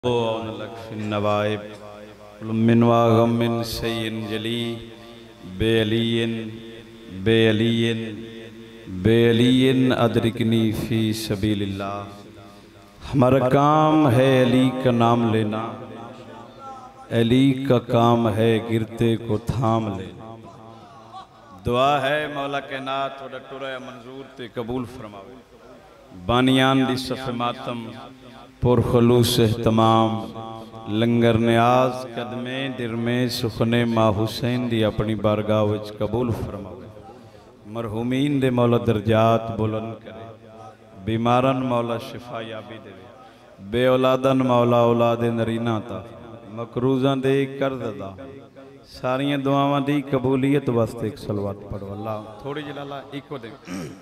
नवाइब मिन वागम मिन सैयन जली बेअलियन बेअलियन बेअलियन अदरिकनी फ़ी सबीलिल्लाह। हमारा काम है अली का नाम लेना, अली का काम है गिरते को थाम लेना। दुआ है मौला के नात वडा टुरा मंजूर ते कबूल फरमावे। बानियान दी सफ़े मातम पुरखलूस तमाम लंगर न्याज कदमे दिरमे सुखने माँ हुसैन दी अपनी बारगाह विच कबूल फरमावे। मरहूमीन दे मौला दर्जात बुलंद करे, बीमारन मौला शिफा याबी देवे, बे औलादन मौला औलाद नरीना ता मकरूज़ां दे कर्ज दा सारियां दुआवां दी कबूलियत वास्ते एक सलवात पढ़ो। अल्लाह थोड़ी जलाला इको दे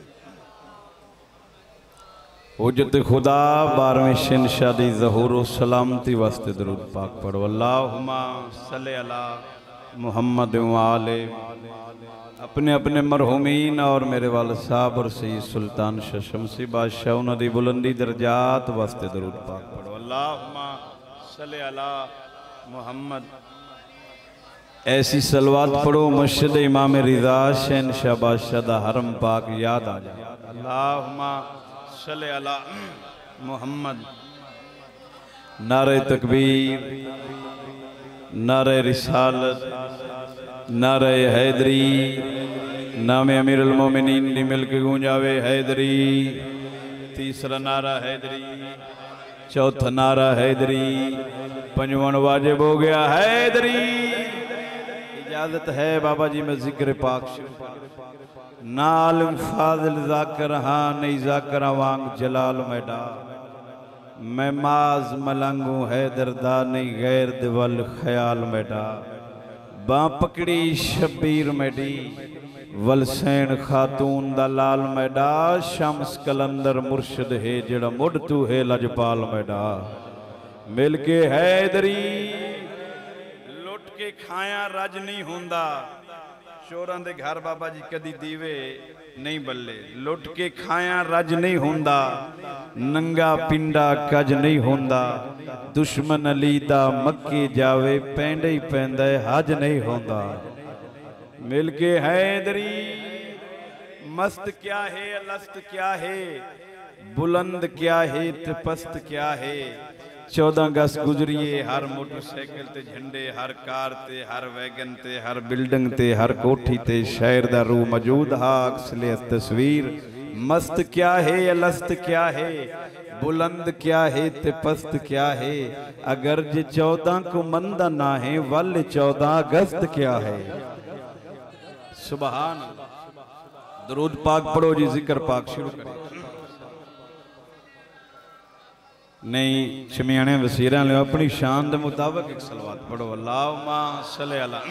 हुज्जत खुदा 12वें शहंशाह दी ज़हूर व सलामती वास्ते दरूद पाक पढ़ो। अल्लाहुम्मा सल्ले अला मुहम्मद व आले। अपने अपने मरहूमीन और मेरे वाल साहब और सैयद सुल्तान शाह शमसी बादशाह उन्हां दी बुलंदी दर्जात वास्ते दरूद पाक पढ़ो। अल्लाहुम्मा सल्ले अला मुहम्मद। ऐसी सलवात पढ़ो मुर्शिद इमाम रिज़ा शहंशाह बादशाह दा हरम पाक याद आ जाए। अल्लाहुम्मा सल्ले अला मुहम्मद। नारे तकबीर, नारे रिसालत, नारे हैदरी, नामे अमीरुल मोमिनीन दी मिल के गूंजावे हैदरी। तीसरा नारा हैदरी, चौथा नारा हैदरी, पंजवां वाजिब हो गया हैदरी। इजाजत है बाबा जी में जिक्र पाक नाल फाजिल जाकर हाँ नहीं जाकर वांग जलाल मैडा मैं माज मलंगू है दरदा नहीं गैर दिवल ख्याल मैडा बाँ पकड़ी शबीर मैडी वलसैन खातून दा लाल मैडा शम्स कलंदर मुर्शद है जड़ा मुड़ तू है लजपाल मैडा मिल के हैदरी। लुट के खाया रज नहीं होंदा, चोरां दे घर बाबा जी कदी दीवे नहीं बल्ले। लुट के खाया रज नहीं होंदा, नंगा पिंडा कज नहीं होंदा। दुश्मन अली दा मक्के जावे पैंडे ही पैंदा हज नहीं होंदा। मिल के हैदरी। मस्त क्या है अलस्त क्या है, बुलंद क्या है ते पस्त क्या है। 14 गज गुजरिए हर मोटरसाइकिल ते झंडे, हर कार ते, हर वैगन ते, हर बिल्डिंग ते, हर कोठी ते शहर दा रूह मौजूद हा अक्सले तस्वीर। मस्त क्या है अलस्त क्या है, बुलंद क्या है ते पस्त क्या है। अगर जे 14 को मंदा ना है वल 14 अगस्त क्या है। सुभान अल्लाह। दरूद पाक पढ़ो जी, जिक्र पाक शुरू करें। नहीं चमियाने वसीरा लो अपनी शान के मुताबिक एक सलवात पढ़ो। अल्लाहुम्मा सल्ले अला।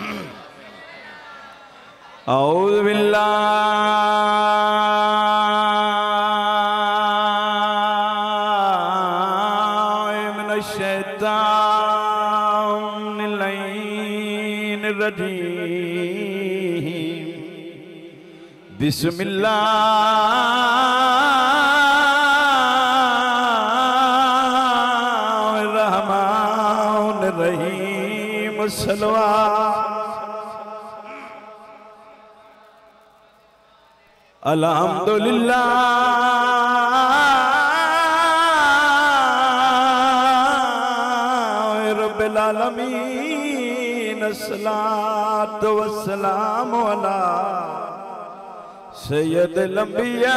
औज़ु बिल्लाहि मिनश शैतानिर रजीम। बिस्मिल्लाह सलवा। अल्हम्दुलिल्लाह रब्बिल आलमीन। अस्सलातु वस्सलामु अला सय्यदिल अंबिया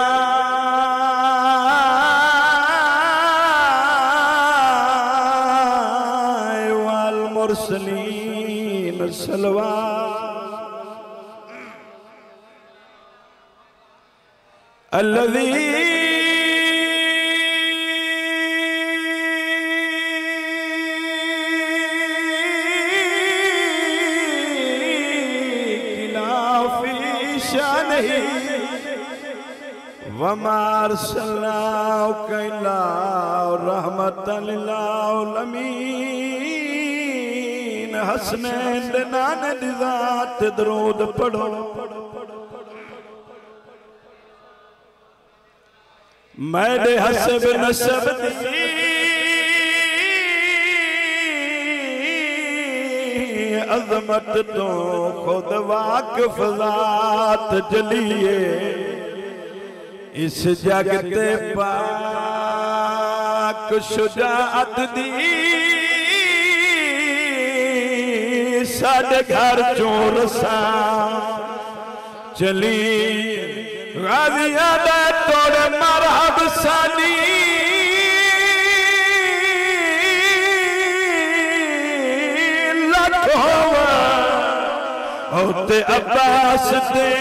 मुरसलीन। सलवा अल्लज़ी खिलाफ़ी शानिही वमा अरसलनाका इल्ला रहमतल लिल आलमीन। हसनैन दे नाने दी ज़ात दरूद पढ़ो। मैडे हसब नसब दी अजमत तो खुद वाकिफ ज़ात जलिए इस जगते पाक शुजाअत दी साडे घर चोर सा चली गाजियां दे तोड़े मरहब सानी होते अब्बास दे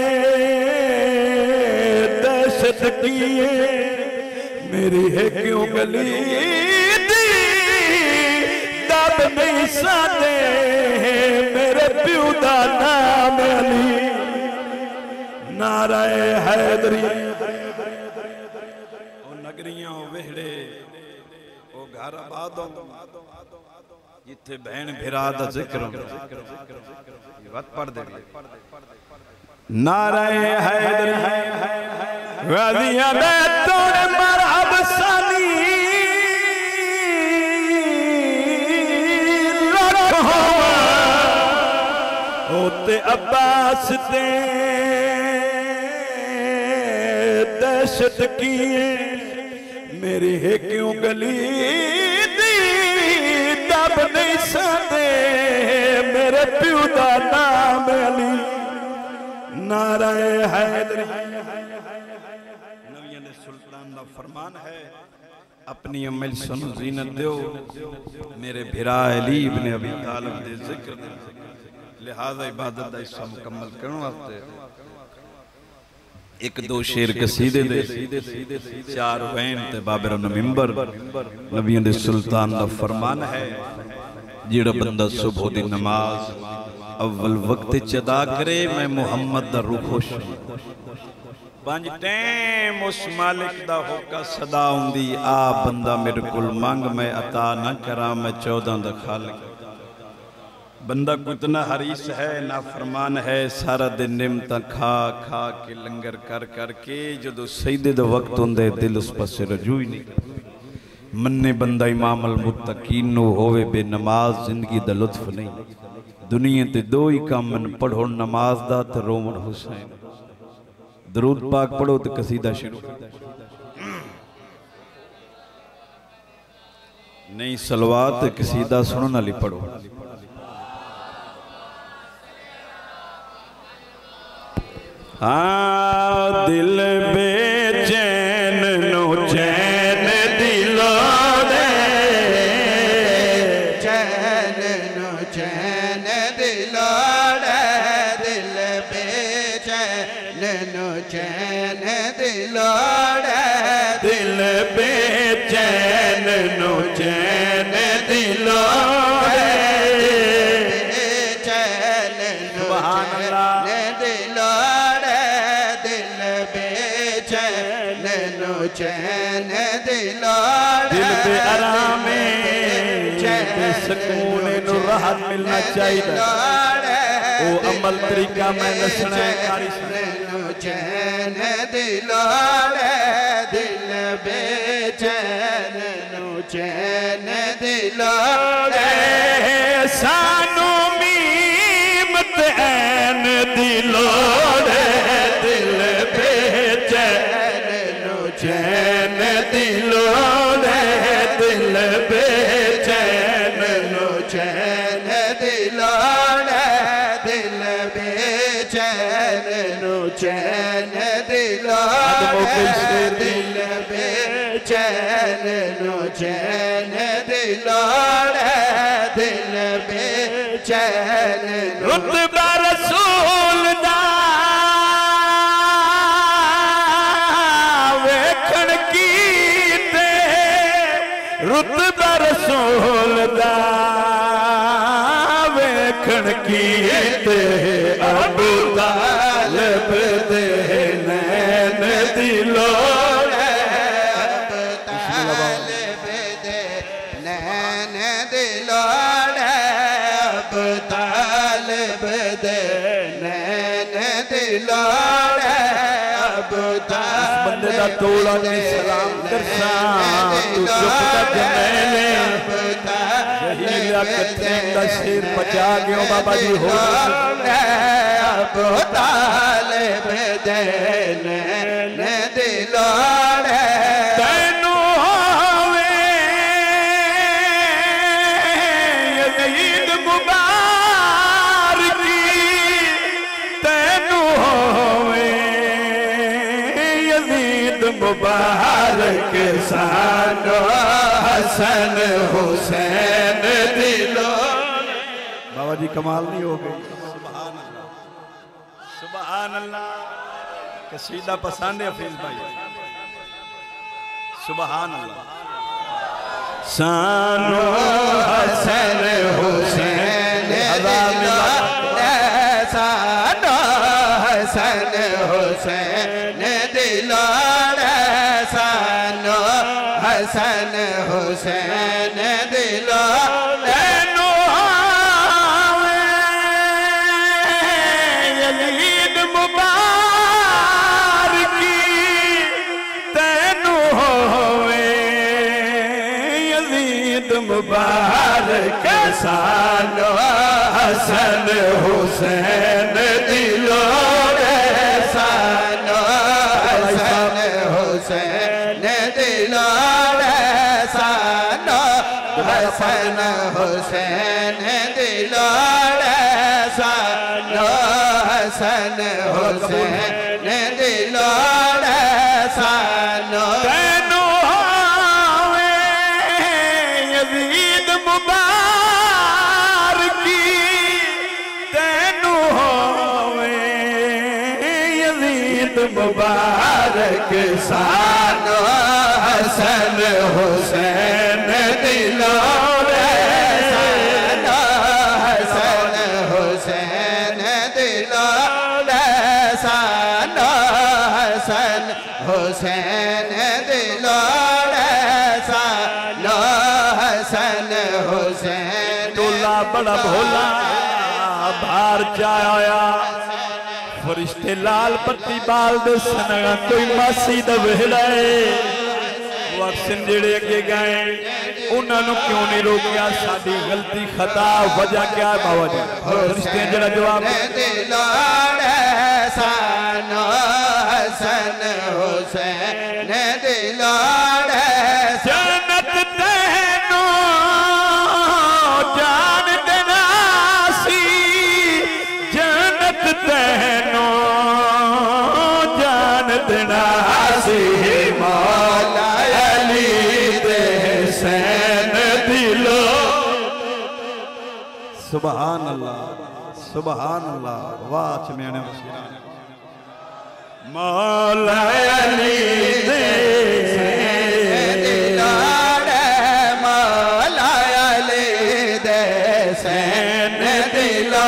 दहशत किए मेरी है क्यों गली दी दब नहीं सादे मेरे प्यू दा नाम अली नाराए हैदरी ओ नगरियां वेहड़े ओ घर आबाद जिथे बहन भिरा दा जिक्र वत पढ़ दे नाराए हैदरी गाजियां दे तोड़े मरहब सानी होते अब्बास दे दहशत किए मेरी है क्यों गली दी दब नहीं सादे मेरे प्यू दा नाम अली नाराए हैदरी नबियां दे सुल्तान दा फरमान है अपनी अमल सुनो जीनत दो मेरे भिरा अली इब्न अबी तालिब दे जिक्र दे लिहाजा इबादत दा हिस्सा मुकम्मल करने वास्ते एक दो शेर कसीदे दे चार वैन ते बाबर मिंबर नबियां दे सुल्तान दा फरमान है जेड़ा बंदा सुबह दी नमाज अव्वल वक्त च अदा करे मैं मुहम्मद दा रूह खुश पंज टाइम उस मालिक दा होका सदा हुंदी आ बंदा मेरे कोल मंग मैं अता ना करा मैं 14 दा खालिक बंदा कितना हरीस है ना फरमान है सारा दिन निमता खा खा के लंगर कर करके जो सईदे दा वक्त हुंदे दिल उस पासे रजू ही नहीं मन्ने बंदा इमाम अल मुत्तकीन नो होवे बेनमाज जिंदगी दा लुत्फ नहीं दुनिया ते दो ही काम पढ़ो नमाज दा ते रोमन हुसैन दरूद पाक पढ़ो ते कसीदा शुरू नहीं सलवात ते कसीदा सुनन वाली पढ़ो हाँ दिल बेचैन नो चैन दिलो दे चैन नो चैन दिलो दे दिल बेचैन नो चैन दिलो दे दिल बेचैन नो चैन दिलो दे चैन नो चैन दिलो चैन दिलो दिल पे आराम पे सुकून नु राहत मिलना चाहिए ओ अमल तरीका मैं दसना कारी चैन दिलो दिल बेचैन नु चैन दिलो सानू मीम ते ऐन दिलो दिल बेचैन चैन दिलो दे दिल बेचैन नो चैन दिलो दे दिल बेचैन नो चैन दिलो दिल बेचैन नो चैन दिलो दे दिल बेचैन रुतबा रसूल दा रुतबा रसूल दा वेखण कीते अबू तालिब दे नैन दिलो अबू तालिब दे नैन दिलो अबू तालिब दे नैन दिलो अबू बंदे दा तोड़ा ने सलाम करसा तू चुप कर जमेले शेर बचा गयो बाबा जी हो अबू तालिब दे नैन दिलोड़े तैनू होवे यज़ीद मुबारक तैनू होवे यज़ीद मुबारक सानो हसन हुसैन दिलो। बाबा जी कमाल नहीं हो गई। सुभान अल्लाह। कसीदा पसंद है हफीज भाई। सुभान अल्लाह। सानो हसन हुसैन दिलो सानो हसन हुसैन दिलो सानो हसन हुसैन दिलो तैनू यज़ीद मुबारक तैनू होवे यज़ीद मुबारक सानो हसन हुसैन दिलो सानो हसन हुसैन दिलो सानो हसन हुसैन दिलो सानो हसन हुसैन दिलो सानो तैनू होवे यज़ीद मुबारक तैनू होवे यज़ीद मुबारक सानो हसन हुसैन दिलो सानो हसन हुसैन दिलो सानो हसन हुसैन दिलो सानो हसन हुसैन टोला बड़ा भोला बाहर जाया फरिश्ते लाल पत्ती बाल दे सनगा कोई मासी दा वेला वक्सन जेड़े अगे गए उन्होंने क्यों नहीं रोकिया साडी गलती खता वजह क्या है बाबा जी फरिश्ते जड़ा जवाब दिलो सानो हसन हुसैन दिलो जन्नत तैनू जान देना सी जन्नत तैनू जान देना सी मौला अली दे हुसैन दिलो। सुभान अल्लाह सुभान अल्लाह वाह चमेने मौला अली दे दिलो मौला अली दे हुसैन दिलो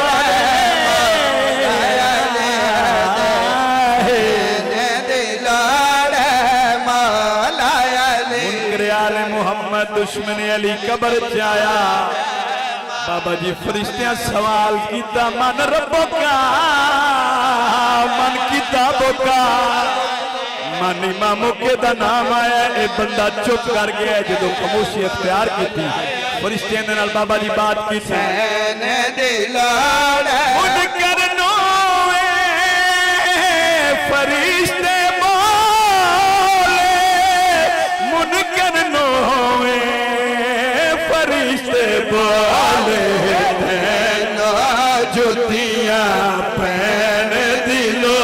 मोहम्मद दुश्मन अली कबर च आया बाबा जी फरिश्तियां सवाल किया मन रब्बो का मन किताबों का मन इमामों के दा नाम आया ए बंदा चुप कर गया जो खामोशी अख्तियार की थी फरिश्तियां दे नाल बाबा जी बात की थी फरिश्ते बोले जुतियां पहन दिलो।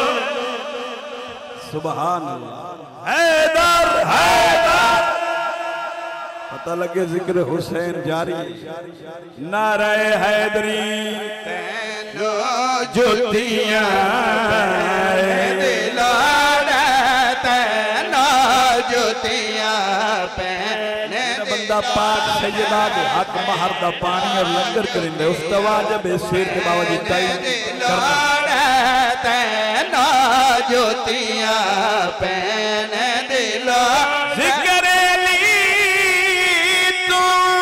सुभान अल्लाह। हैदर हैदर पता लगे जिक्र हुसैन जारी नारे हैदरी तेनो जुतियां पहन दिलो तेनो जुतियां पहन बंदा पाक सैयदा के हक महर दा पानी और लंगर करिंदे उस तवा जब शेर के बाबा जी ताई तेनो जुतियां पहन दिलो जिक्र अली तू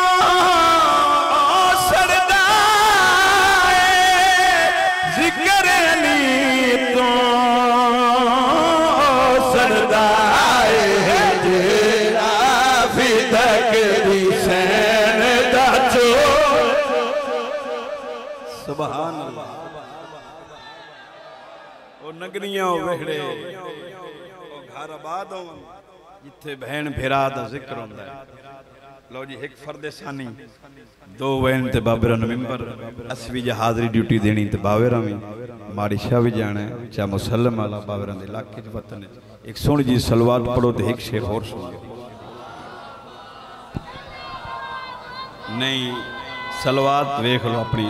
सरदार जिक्र अली तू सरदार फिदक हुसैन सुभान अल्लाह ओ नगरियां वेहड़े ओ घर आबाद हो जिथे बहन भिरा दा जिक्र होंदा है। लो जी एक फर्द सानी दो वैन ते बाबरा नवंबर असवी जी हाजरी ड्यूटी देनी ते बावेरा में माड़ी शाह भी जाना है चाहे मुसलम वाला बावेरा दे इलाके च वतन एक सुन जी सलवात पढ़ो ते एक शेर और सुन नहीं सलवात देख लो अपनी।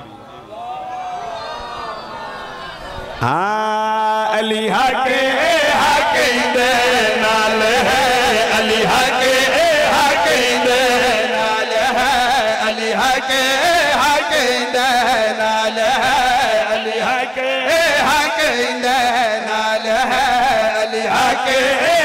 हाँ अली हके हके दे नाल है अली हके हके दे नाल है अली हके हके दे नाल है अली हके हके दे नाल है अली हके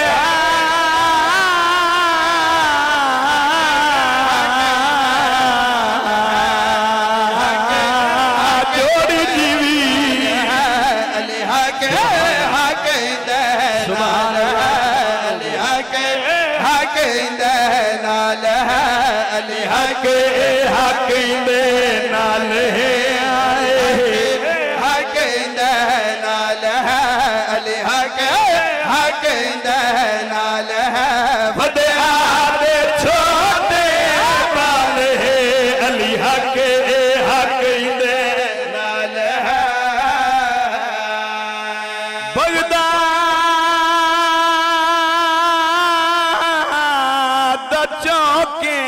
अली हके हके दे नाल है हके दे नाल है अली हके हके दे नाल है वड्या दे छोटे बाल है अली हके हके दे नाल है बगदाद चौके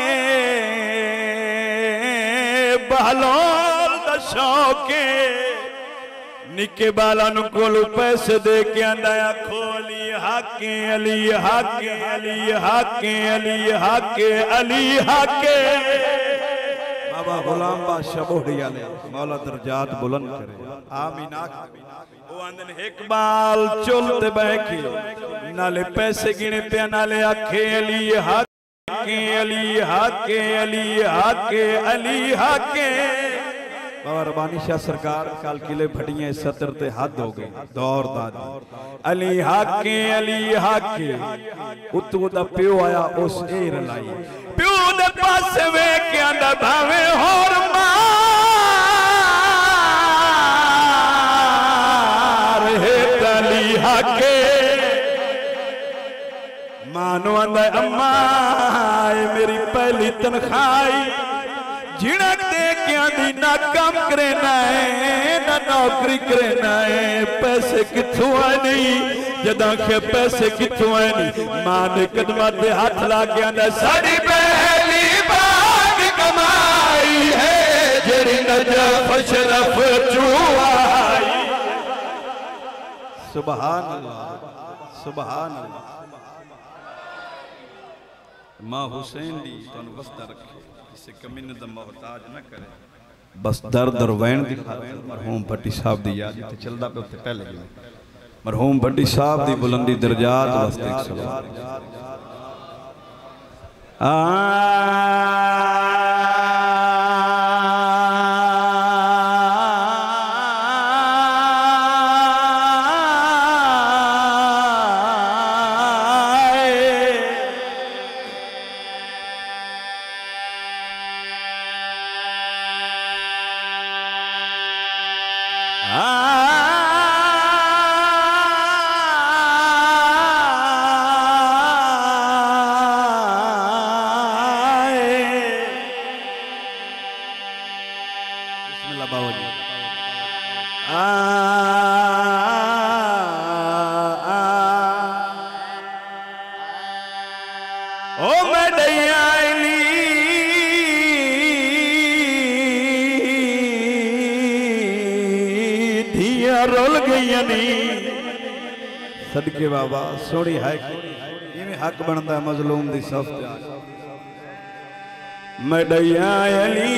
बहलोल दा शौके निके बालन कोल पैसे दे के आंदा खोली हाके अली हाके अली हाके अली हाके अली हाके। बाबा गुलाम बादशाह बोहड़िया ने मौला दर्जात बुलंद करे आमीन आख ओ आंदन इकबाल चुलते बैके नाले पैसे गिने पे नाले आखे अली हाके अली हाके अली हाके अली हाके। बाबा रबानी शाह सरकार काल किले फटियां सतर ते हद हो गई दौर दादी अली हाके उतो दा प्यो आया उस ए रलाई प्यो दे पास वे के आंदा भावे होर मार है अली हाके मानो आंदा अम्मा मेरी पहली तनखाई झिड़क दे के आंदी ना काम करना है ना नौकरी करना है पैसे किथों आने जदा के पैसे किथों आने मां ने कदमां ते हाथ ला के आंदा साडी पहली बाग कमाई है जेड़ी नजफ शरफ चुआई। सुभान अल्लाह सुभान अल्लाह। मां हुसैन दी तन वस्ता रखे किसी कमीने दा मोहताज न करे बस दर्द और वैन दी खातिर मरहूम भट्टी साहब दी याद ते चलदा पे उत्ते पहले जी मरहूम भट्टी साहब दी बुलंदी दर्जात वास्ते एक सलाम। सदके बाबा सोड़ी है इवें हक बनता मजलूम दी सफ मडैया अली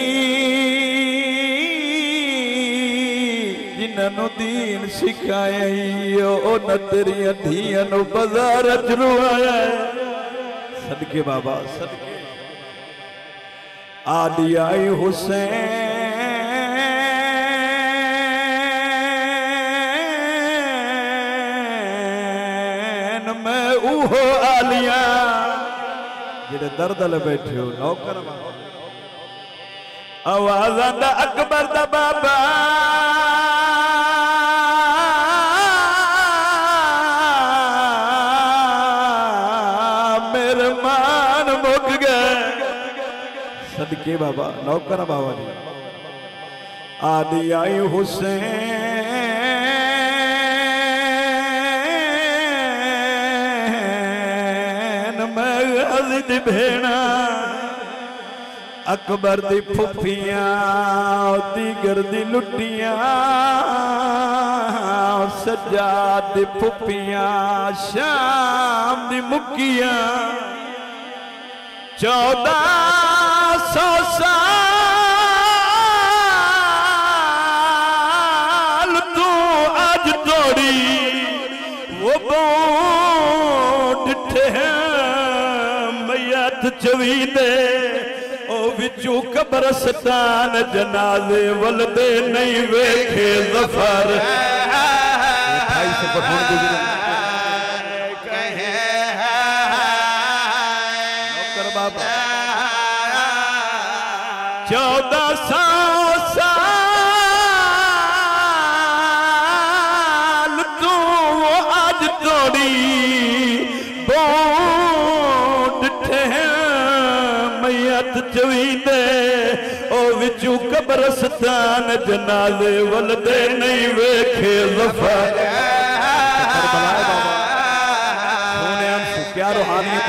जिन्हों दीन सिखाया ओ न तेरिया धियां नु बाजार च रुआया सदके बाबा सदके आदि आई हुसैन ओहो आलिया जेड़े दर्द ले बैठे हो नौकर आवाज आंदा अकबर दा बाबा मेरे मान मुक गए सदके बाबा नौकर बाबा जी आदि आई हुसैन मैं गज़ी दी भेणा अकबर दी फुफियां दीगर दी लुटियां सज्जाद दी फुफियां शाम दी मुकियां 1400 साल तू आज तोड़ी वो डिठे मैयत चवीदे विचू कब्रस्तान जनाजे वलदे नहीं वेखे ज़फर नौकर बाबा 1400 साल तू वो आज तोड़ी मैयत चवीदे ओ विचू कब्रस्तान जनाजे वलदे नहीं वेखे ज़फर क्या रूहानियत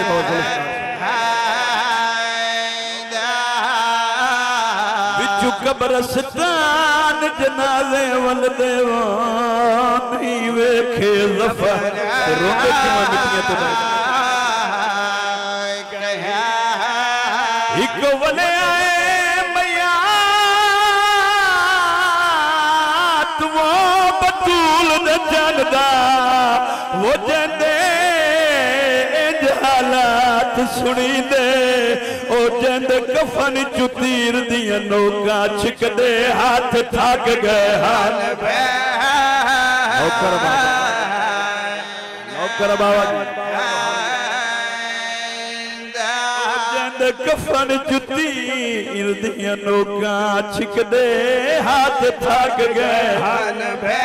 विचू कब्रस्तान जनाजे वलदे नहीं वेखे ज़फर रोंदे क्यों मिट्टियां तो एक वले मैया वो बतूल न जानदा वो जंदे हालात सुनी दे ओ जंद कफन चुतीर दिया नोका छिकदे हाथ थक गए हाल नौकर बाबा कफन जुती इर्दियां नोका छिकदे हाथ थक गए हाल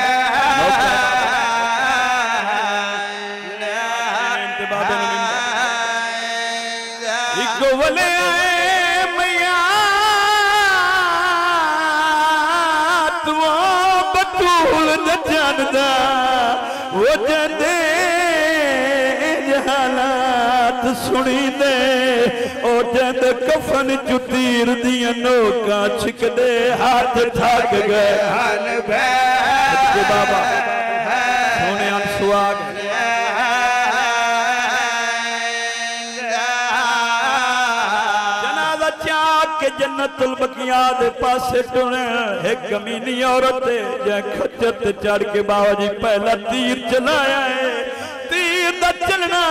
एक वले मैया तू बतूल न जानदा वो जंदे हालात सुनी दे ओ जंद कफन चुतीर दिया नोका छिकदे हाथ थक गए बाबा सोने सुहाग जनाजा चाक के जन्नतुल बकिया दे पासे टुने एक कमीनी औरत जै खच्चर ते चढ़ के बाबा जी पहला तीर चलाया है तीर दा चलना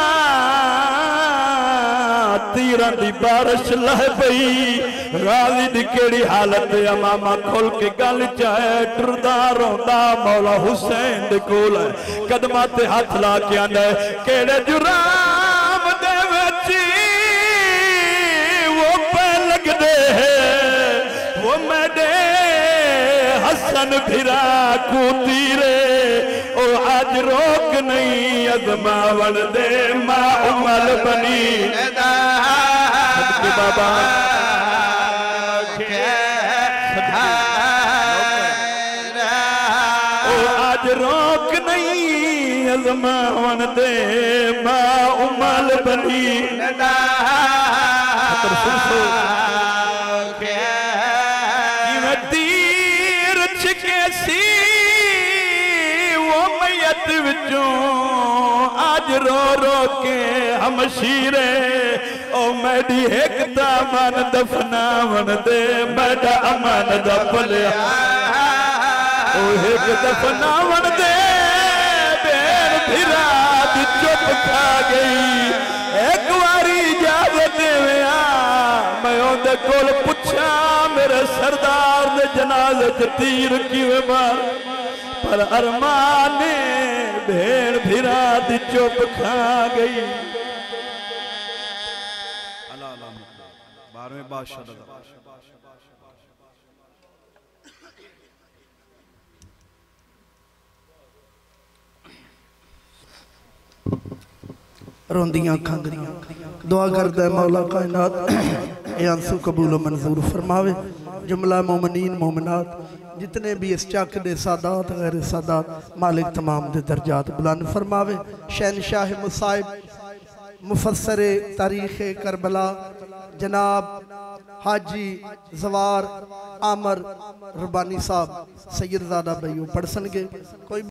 तीरां दी बारिश लह पई राजी दी केड़ी हालत अमामा खोल के गल चाहे टुरदा रोंदा मौला हुसैन दे कोल कदमां ते हाथ ला के आंदा केड़े जुराम दे विच वो पे लगदे वो मेरे हसन फिरा को तीरे ओ आज रोक नहीं अजमावन दे मां उमल बनी सदके बाबा ओ आज रोक नहीं अजमावन दे मां उमल बनी तीर छिके सी वो मैयत विचों आज रो रो के हमशीरे ओ मैडी एक दामन दफनावन दे मैडा अमन दा पलिया ओ एक दफनावन दे बेर फिरा दी चुप खा गई एक बारी इजाजत देविया मैं उनके कोल पुछा मेरे सरदार ने जनाजे च तीर किवें मार पर अरमान ने भेड़ फिरा दी चुप खा गई 12वें बादशाह रोंदियां खंगदियां दुआ करता है मौला कायनात ये आंसू कबूल मंजूर फरमावे। जुमला मोमिनीन मोमिनात जितने भी इस चक दे सादात गैर सादात मालिक तमाम दे दर्जात बुलंद फरमावे। शहनशाह मुसाइब मुफस्सर तारीख़ करबला जनाब हाजी जवार आमर रब्बानी साहब सैयदजादा भाई पढ़ सनगे कोई